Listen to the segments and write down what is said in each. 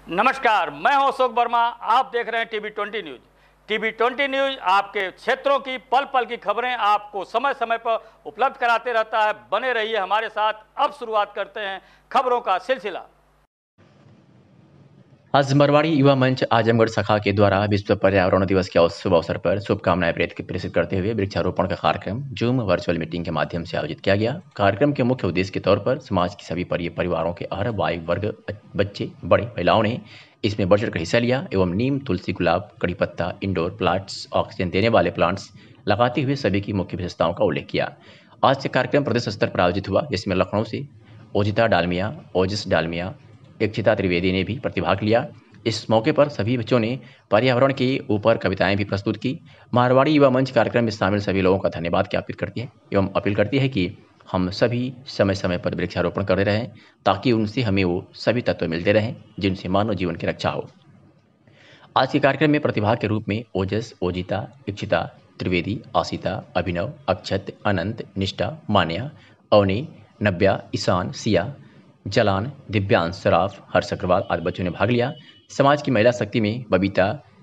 नमस्कार, मैं हूं अशोक वर्मा। आप देख रहे हैं टीवी20 न्यूज। टीवी20 न्यूज आपके क्षेत्रों की पल पल की खबरें आपको समय समय पर उपलब्ध कराते रहता है। बने रहिए हमारे साथ। अब शुरुआत करते हैं खबरों का सिलसिला। आज मरवाड़ी युवा मंच आजमगढ़ शाखा के द्वारा विश्व पर्यावरण दिवस के शुभ अवसर पर शुभकामनाएं प्रेषित करते हुए वृक्षारोपण का कार्यक्रम जूम वर्चुअल मीटिंग के माध्यम से आयोजित किया गया। कार्यक्रम के मुख्य उद्देश्य के तौर पर समाज के सभी परिवारों के हर आयु वर्ग, बच्चे, बड़े, महिलाओं ने इसमें बढ़ चढ़कर हिस्सा लिया एवं नीम, तुलसी, गुलाब, कड़ी पत्ता, इंडोर प्लांट्स, ऑक्सीजन देने वाले प्लांट्स लगाते हुए सभी की मुख्य विशेषताओं का उल्लेख किया। आज से कार्यक्रम प्रदेश स्तर पर आयोजित हुआ, जिसमें लखनऊ से ओजिता डालमिया, ओजस डालमिया, इक्षिता त्रिवेदी ने भी प्रतिभाग लिया। इस मौके पर सभी बच्चों ने पर्यावरण के ऊपर कविताएं भी प्रस्तुत की। मारवाड़ी युवा मंच कार्यक्रम में शामिल सभी लोगों का धन्यवाद ज्ञापित करती है एवं अपील करती है कि हम सभी समय समय पर वृक्षारोपण करते रहें, ताकि उनसे हमें वो सभी तत्व मिलते रहें जिनसे मानव जीवन की रक्षा हो। आज के कार्यक्रम में प्रतिभाग के रूप में ओजस, ओजिता, इक्षिता त्रिवेदी, आशिता, अभिनव, अक्षत, अनंत, निष्ठा, मान्या, अवनी, नव्या, ईशान, सिया, जलान, दिव्यांश, सराफ, हर्ष अग्रवाल आदि बच्चों ने भाग लिया। समाज की महिला शक्ति में बबीता,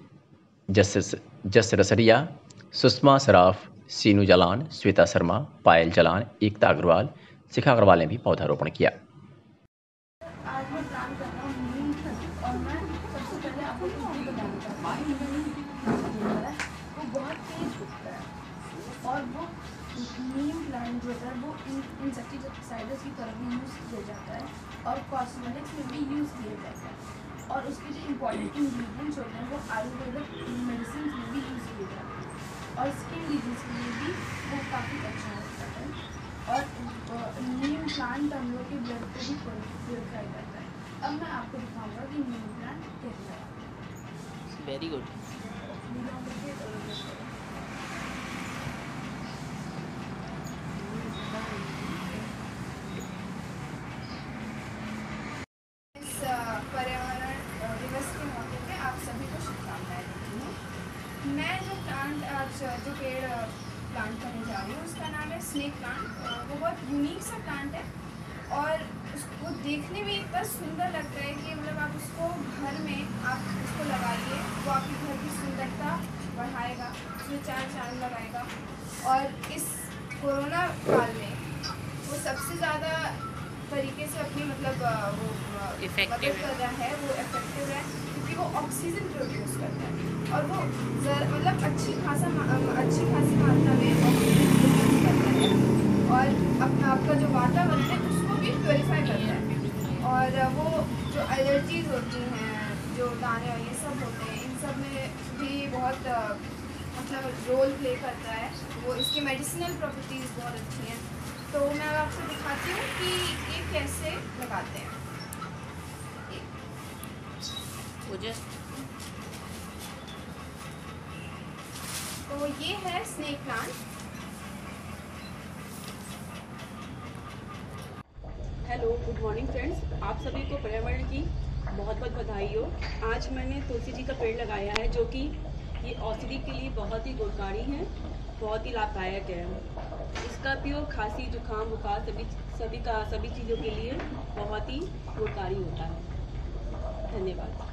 जस रसरिया, सुषमा सराफ, सीनू जलान, श्वेता शर्मा, पायल जलान, एकता अग्रवाल, शिखा अग्रवाल ने भी पौधारोपण किया। आज मैं प्लान कर रहा हूँ नीम और मैं सबसे पहले आपको कुछ बताना चाहता हूँ। वो बहुत तेज उगता है और वो नीम प्लांट जो है वो इंसेक्टिसाइड्स की तरह भी यूज़ किया जाता है और कॉस्मेटिक्स में भी यूज़ किया जाता है और उसके जो इम्पॉर्टेंट इंग्रेडिएंट्स होते हैं वो आयुर्वेदिक मेडिसिन में भी यूज़ किए जाते हैं और स्किन डिजीज के लिए भी वो काफ़ी अच्छा होता है। और नीम प्लांट हम लोग के ब्लड को भी प्योरीफाई करता है। अब मैं आपको दिखाऊंगा कि नीम प्लांट कैसे है। Very good. इस पर्यावरण दिवस के मौके पे आप सभी को शुभकामनाएं देती हूँ। मैं जो प्लांट आज जो पेड़ प्लांट करने जा रही हूँ उसका नाम है स्नेक प्लांट। वो बहुत यूनिक सा प्लांट है और उसको देखने में इतना सुंदर लगता है कि मतलब आप उसको घर में आप उसको लगाइए, वो आपके घर की सुंदरता बढ़ाएगा, उसमें चार चांद लगाएगा। और इस कोरोना काल में वो सबसे ज़्यादा तरीके से अपनी मतलब वो मदद कर रहा है, वो इफेक्टिव है क्योंकि वो ऑक्सीजन प्रोड्यूस करता है और वो मतलब अच्छी खासी मात्रा में ऑक्सीजन प्रोड्यूस करता है और आपका जो वातावरण है उसको भी प्योरीफाई करता है। और वो जो एलर्जीज होती हैं, जो दाने और ये सब होते हैं, इन सब में भी बहुत मतलब रोल प्ले करता है। वो इसकी मेडिसिनल प्रॉपर्टीज़ बहुत अच्छी हैं। तो मैं आपको दिखाती हूँ कि ये कैसे लगाते हैं। तो ये है snake plant. Hello, good morning friends. आप सभी को पर्यावरण की बहुत बहुत बधाई हो। आज मैंने तुलसी जी का पेड़ लगाया है जो कि ये औषधि के लिए बहुत ही गुणकारी है, बहुत ही लाभदायक है। इसका उपयोग खांसी, जुकाम, बुखार सभी चीज़ों के लिए बहुत ही गुणकारी होता है। धन्यवाद।